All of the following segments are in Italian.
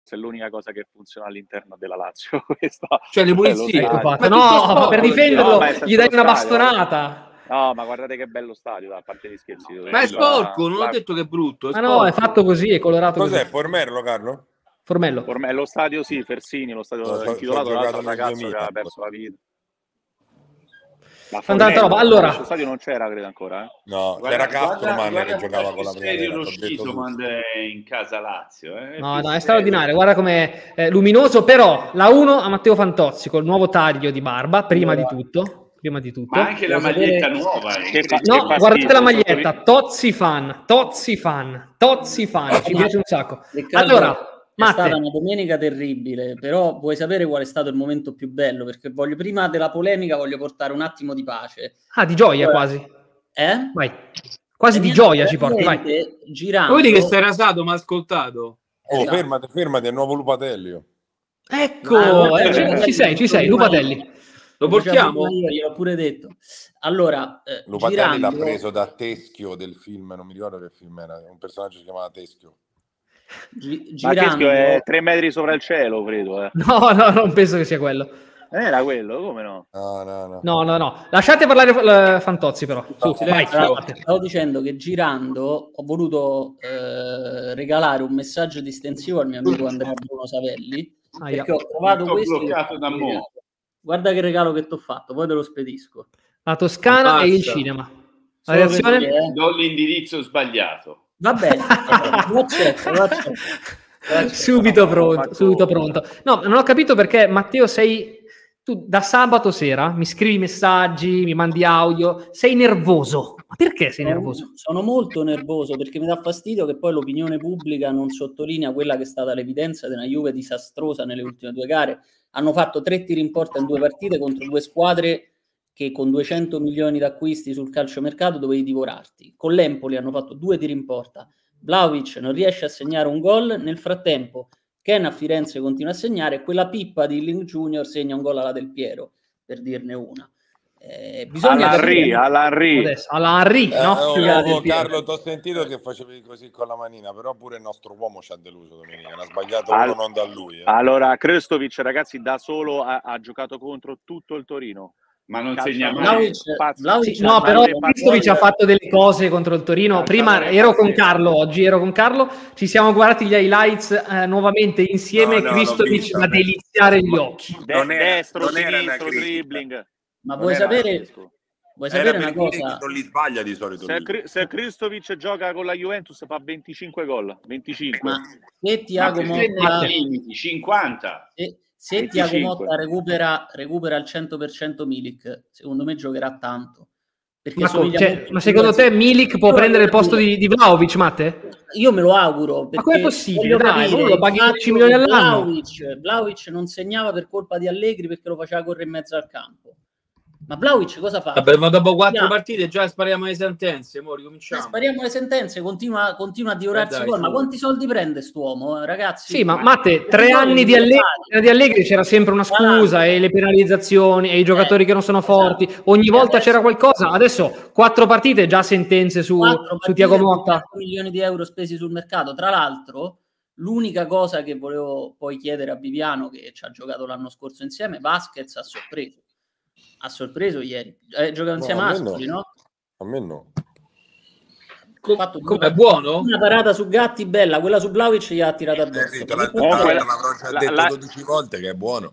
forse è l'unica cosa che funziona all'interno della Lazio. Questa Cioè le è lo pulizie. stadio. Ma No, per tutto difenderlo No, ma è gli dai senza una lo stadio, bastonata. No, ma guardate che bello stadio, a parte gli scherzi. Ma è sporco, non ho detto che è brutto. Ma no, è fatto così, è colorato Cos'è, così. Formello, Carlo? Formello. Ormai lo stadio, sì, Fersini, lo stadio No, intitolato c'ho tra l'altro giocato al nel ragazzo 2000. che ha perso la vita. Ma Tanta roba. Allora, questo stadio non c'era, credo ancora. No, Guarda, c'era Castroman guarda che giocava con la serio primavera. lo T'ho detto Schisomand in casa Lazio. no, è straordinario. Guarda com'è luminoso. Però la 1 a Matteo Fantozzi col nuovo taglio di barba, prima di tutto. Ma anche la maglietta nuova. No, guardate la maglietta. Tozzi fan. Ci piace un sacco. Riccardo, Allora, è stata una domenica terribile, però vuoi sapere qual è stato il momento più bello? Perché prima della polemica voglio portare un attimo di pace. Ah, di gioia allora, quasi. Vai. Quasi di gioia ci porti, vai. Girando. Vedi che sei rasato, ma ascoltato. Oh, fermati, è nuovo Lupatelli. Ecco, ci sei, Lupatelli. Lo portiamo? Io gliel'ho pure detto. Allora, Lupatelli l'ha preso da Teschio del film, non mi ricordo che film era, un personaggio che si chiamava Teschio. Ma Teschio è 3 metri sopra il cielo, credo. No, non penso che sia quello. Era quello, come no? No. Lasciate parlare Fantozzi, però. Su, vai. Stavo dicendo che girando ho voluto regalare un messaggio distensivo al mio amico Andrea Bruno Savelli, perché ho trovato questo. Guarda che regalo che ti ho fatto, poi te lo spedisco. La Toscana e il cinema. La reazione? Do l'indirizzo sbagliato. Va bene, lo accetto. Subito pronto. No, non ho capito perché, Matteo, tu da sabato sera mi scrivi messaggi, mi mandi audio, sei nervoso. Ma perché sei nervoso? Sono molto nervoso perché mi dà fastidio che poi l'opinione pubblica non sottolinea quella che è stata l'evidenza di una Juve disastrosa nelle ultime 2 gare. Hanno fatto 3 tiri in porta in 2 partite contro 2 squadre che con 200 milioni d'acquisti sul calciomercato dovevi divorarti. Con l'Empoli hanno fatto 2 tiri in porta. Vlahovic non riesce a segnare un gol, nel frattempo Ken a Firenze continua a segnare e quella pippa di Link Junior segna un gol alla Del Piero, per dirne una. Bisogna alla Henry, no? Carlo, ti ho sentito che facevi così con la manina, però pure il nostro uomo ci ha deluso domenica, ha sbagliato uno non da lui. Allora, Krstovic, ragazzi, da solo ha giocato contro tutto il Torino. Ma non segna mai. No, però Krstovic ha fatto delle cose contro il Torino. Prima ero con Carlo, ci siamo guardati gli highlights nuovamente insieme. Krstovic da deliziare gli occhi. Destro, sinistro, dribbling. Ma vuoi sapere una cosa? Non li sbaglia di solito. Se Krstovic gioca con la Juventus fa 25 gol. 25. Ma se Thiago Motta 50. Se Thiago Motta recupera al 100% Milik, secondo me giocherà tanto. Ma secondo te Milik può prendere il posto di Vlahovic, Matte? Io me lo auguro. Ma come è possibile? Dai, lo paghi 10 milioni all'anno. Vlahovic non segnava per colpa di Allegri perché lo faceva correre in mezzo al campo. Ma Vlahovic cosa fa? Vabbè, ma dopo 4 partite già spariamo le sentenze, mo ricominciamo. Spariamo le sentenze, continua a divorarsi gol. Ma quanti soldi prende st'uomo, ragazzi? Sì, ma Matte, 3 anni di Allegri c'era sempre una scusa, e le penalizzazioni, e i giocatori che non sono forti, ogni volta c'era qualcosa. Adesso 4 partite, già sentenze su Thiago Motta. 4 milioni di euro spesi sul mercato. Tra l'altro, l'unica cosa che volevo poi chiedere a Viviano, che ci ha giocato l'anno scorso insieme, Vasquez ha sorpreso ieri. Giocano insieme a Ascoli, no? A me no. È buono? Una parata su Gatti bella, quella su Vlahovic gli ha tirato addosso. L'avrò già detto 12 volte che è buono.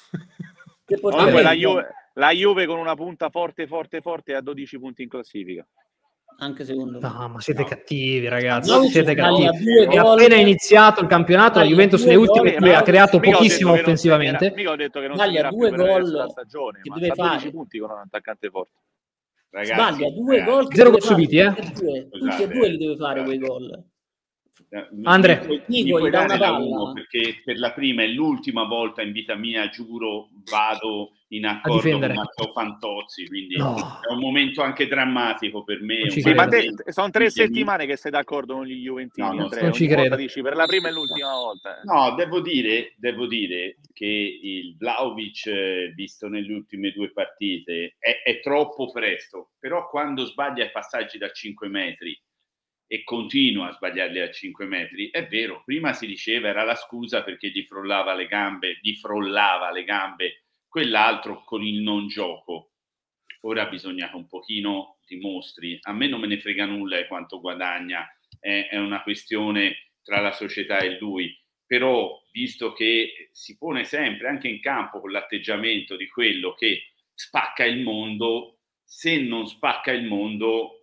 La Juve con una punta forte a 12 punti in classifica. Anche secondo me. No, ma siete cattivi, ragazzi. Siete cattivi. È appena iniziato il campionato, la Juventus nelle ultime 2 ha creato pochissimo offensivamente. Mica ho detto che non sbaglia 2 gol la stagione, che ma deve fare 12 punti con un attaccante forte. Ragazzi, sbaglia 2 gol, 0 gol subiti, tutti e 2 li deve fare quei gol. Andre, mi puoi dare la 1 perché per la prima e l'ultima volta in vita mia, giuro, vado in accordo con Matteo Fantozzi, quindi è un momento anche drammatico per me. Ma sono 3 settimane che sei d'accordo con gli Juventini. Non ci credo. Dici, per la prima e l'ultima volta. No, devo dire che il Vlahovic, visto nelle ultime 2 partite, è troppo presto, però quando sbaglia i passaggi da 5 metri e continua a sbagliarli a 5 metri. È vero, prima si diceva era la scusa perché gli frollava le gambe, quell'altro con il non gioco. Ora bisogna che un pochino dimostri. A me non me ne frega nulla di quanto guadagna, è una questione tra la società e lui, però visto che si pone sempre anche in campo con l'atteggiamento di quello che spacca il mondo, se non spacca il mondo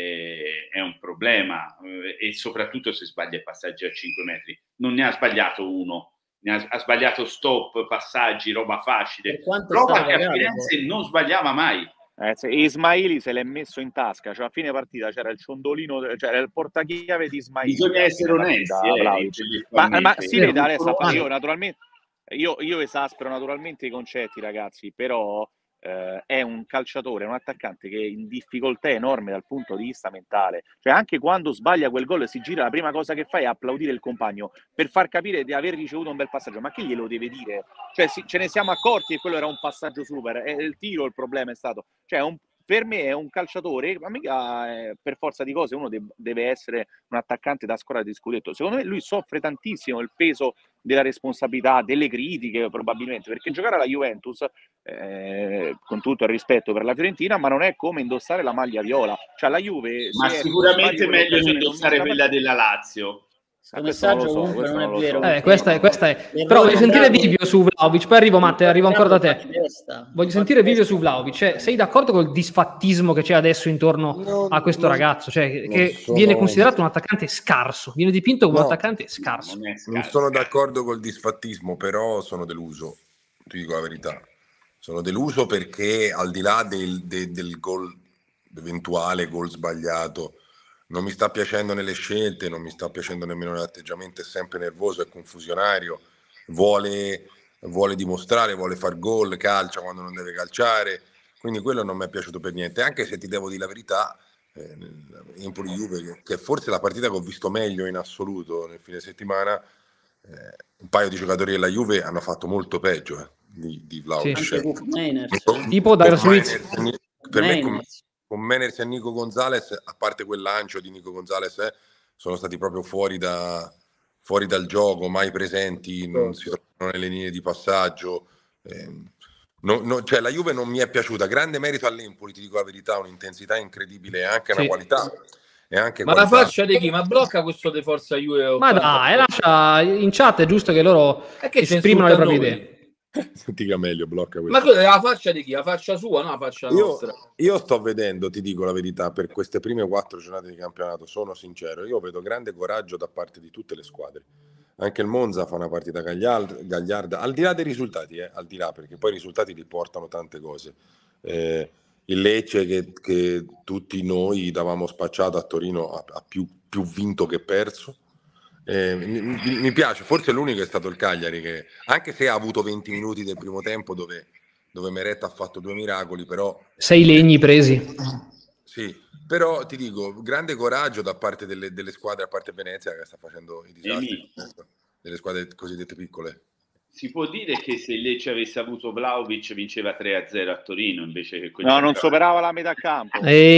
è un problema, e soprattutto se sbaglia i passaggi a 5 metri. Non ne ha sbagliato uno, ha sbagliato stop, passaggi, roba facile, roba che a Firenze non sbagliava mai. Ismaili se l'è messo in tasca, cioè a fine partita c'era il ciondolino, c'era il portachiave di Ismaili. Bisogna essere onesti, ma si vede Alessa, io naturalmente io esaspero naturalmente i concetti, ragazzi, però è un calciatore, un attaccante che è in difficoltà enorme dal punto di vista mentale, cioè anche quando sbaglia quel gol e si gira, la prima cosa che fa è applaudire il compagno per far capire di aver ricevuto un bel passaggio. Ma che glielo deve dire? Cioè ce ne siamo accorti che quello era un passaggio super, è il tiro il problema è stato, cioè per me è un calciatore, ma mica per forza di cose uno deve essere un attaccante da squadra di scudetto. Secondo me lui soffre tantissimo il peso della responsabilità, delle critiche probabilmente, perché giocare alla Juventus, con tutto il rispetto per la Fiorentina, ma non è come indossare la maglia viola. Cioè la Juve, ma sicuramente meglio di indossare quella della Lazio. Questo messaggio comunque non è vero. Questa è. Però voglio sentire Vivio su Vlahovic, poi arrivo ancora da te. Voglio sentire Vivio su Vlahovic. Cioè, sei d'accordo col disfattismo che c'è adesso intorno a questo ragazzo? Cioè, che viene considerato un attaccante scarso, viene dipinto come un attaccante scarso. Non sono d'accordo col disfattismo, però sono deluso, ti dico la verità. Sono deluso perché al di là del gol, eventuale gol sbagliato, non mi sta piacendo nelle scelte, non mi sta piacendo nemmeno l'atteggiamento, è sempre nervoso, è confusionario, vuole dimostrare, vuole far gol, calcia quando non deve calciare, quindi quello non mi è piaciuto per niente, anche se ti devo dire la verità, Empoli-Juve, che forse la partita che ho visto meglio in assoluto nel fine settimana, un paio di giocatori della Juve hanno fatto molto peggio di Vlahovic. Sì. Tipo Dario Suiz. Per me con Meners e Nico Gonzalez, a parte quel lancio di Nico Gonzalez, sono stati proprio fuori dal gioco, mai presenti, non si trovano nelle linee di passaggio. Cioè la Juve non mi è piaciuta. Grande merito all'Empoli, ti dico la verità, un'intensità incredibile e anche una qualità. E anche ma qualità. la faccia di chi? Ma blocca questo di Forza Juve? Ma dai, lascia in chat, è giusto che loro esprimono le proprie idee. Dica meglio, blocca questo. Ma quella è la faccia di chi? La faccia sua, no? La faccia nostra. Io sto vedendo, ti dico la verità, per queste prime 4 giornate di campionato, sono sincero, io vedo grande coraggio da parte di tutte le squadre. Anche il Monza fa una partita gagliarda, al di là dei risultati, al di là, perché poi i risultati li portano tante cose. Il Lecce che tutti noi davamo spacciato a Torino ha più vinto che perso. Mi piace, forse l'unico è stato il Cagliari, che anche se ha avuto 20 minuti del primo tempo dove Meretta ha fatto 2 miracoli, però 6 legni presi. Sì, però ti dico, grande coraggio da parte delle squadre, a parte Venezia che sta facendo i disastri delle squadre cosiddette piccole. Si può dire che se il Lecce avesse avuto Vlahovic vinceva 3-0 a Torino invece che no, non superava la metà campo.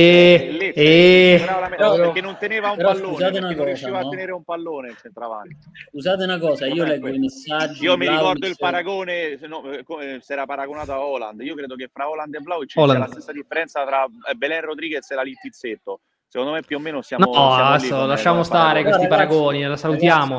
Superava la metà, perché non teneva un pallone, perché non riusciva a tenere un pallone il centravanti. Scusate una cosa, io leggo i messaggi. Io mi ricordo il paragone, si era paragonato a Haaland. Io credo che fra Haaland e Vlahovic sia la stessa differenza tra Belen Rodriguez e la Littizzetto. Secondo me più o meno siamo adesso lasciamo stare questi paragoni, la salutiamo.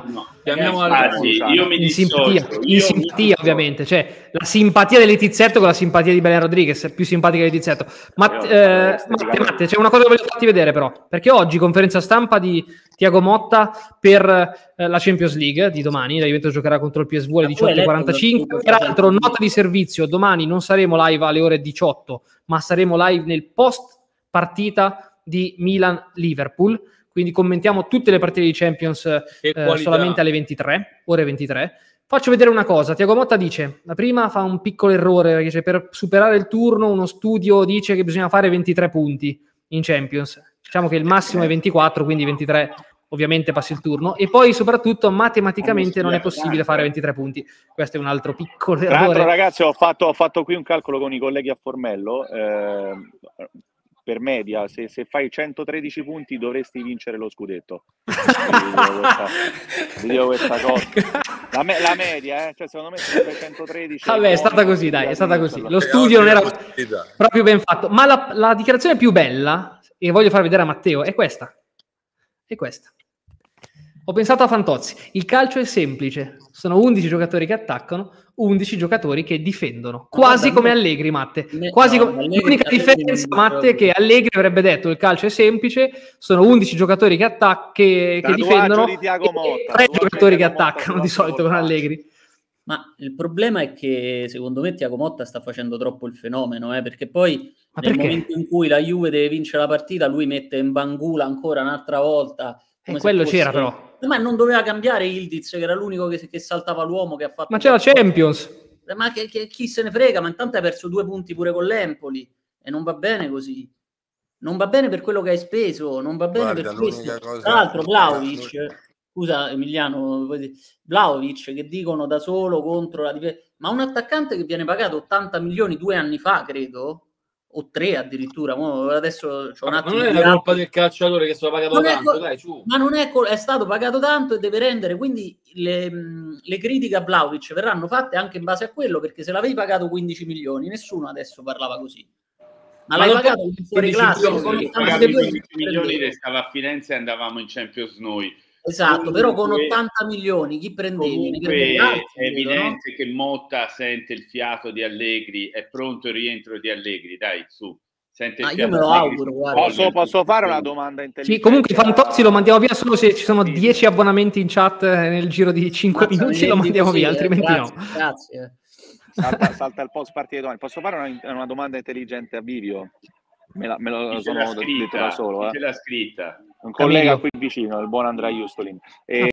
Io mi in simpatia ovviamente, cioè la simpatia del Letizzetto con la simpatia di Belen Rodriguez è più simpatica di Letizzetto. Matte, c'è una cosa che voglio farti vedere però, perché oggi conferenza stampa di Thiago Motta per la Champions League di domani, la Juventus giocherà contro il PSV alle 18:45. Peraltro nota di servizio, domani non saremo live alle ore 18, ma saremo live nel post partita di Milan-Liverpool, quindi commentiamo tutte le partite di Champions solamente alle 23, ore 23. Faccio vedere una cosa, Thiago Motta dice, la prima fa un piccolo errore, dice per superare il turno uno studio dice che bisogna fare 23 punti in Champions, diciamo che il massimo è 24, quindi 23 ovviamente passi il turno, e poi soprattutto matematicamente non è possibile fare 23 punti. Questo è un altro piccolo errore. Tra l'altro ragazzi ho fatto qui un calcolo con i colleghi a Formello, per media, se fai 113 punti dovresti vincere lo scudetto. Vi dico questa cosa. La media, cioè secondo me se fai 113... Vabbè, è stata così, dai, è stata così. Lo studio non era proprio ben fatto. Ma la dichiarazione più bella, e voglio far vedere a Matteo, è questa. È questa. Ho pensato a Fantozzi. Il calcio è semplice. Sono 11 giocatori che attaccano, 11 giocatori che difendono. Quasi come Allegri, Matte. Quasi l'unica differenza, Matte, è che Allegri avrebbe detto il calcio è semplice, sono 11 giocatori che difendono di Thiago Motta, 3 giocatori che attaccano di solito con Allegri. Ma il problema è che secondo me Thiago Motta sta facendo troppo il fenomeno, perché poi nel momento in cui la Juve deve vincere la partita lui mette in Bangula ancora un'altra volta. E quello c'era però. Ma non doveva cambiare Ildiz, che era l'unico che saltava l'uomo, che ha fatto... Ma c'era Champions. Ma chi se ne frega, ma intanto hai perso 2 punti pure con l'Empoli e non va bene così. Non va bene per quello che hai speso, non va bene per questo. Tra l'altro Vlahovic, scusa Emiliano, Vlahovic che dicono da solo contro la difesa, ma un attaccante che viene pagato 80 milioni 2 anni fa, credo, o 3 addirittura, adesso c'ho un attimo. Non è la colpa del calciatore che sono pagato tanto, dai, su. Ma non è stato pagato tanto e deve rendere, quindi le critiche a Vlahovic verranno fatte anche in base a quello, perché se l'avevi pagato 15 milioni nessuno adesso parlava così. Ma l'hai pagato fuori classe, con 15 milioni restava a Firenze e andavamo in Champions noi. Esatto, però con 80 milioni chi prendevi? È evidente, no? Che Motta sente il fiato di Allegri, è pronto il rientro di Allegri, dai, su. Sente il fiato. Io me lo auguro, guarda. Posso fare una domanda intelligente? Sì, comunque Fantozzi lo mandiamo via solo se ci sono 10 abbonamenti in chat nel giro di 5 minuti, lo mandiamo via, altrimenti grazie, no. Grazie. Salta il post partita domani. Posso fare una domanda intelligente a Vivio? Me lo sono detto da solo. Ce l'ha scritta. Un collega qui vicino, il buon Andrea Justolin.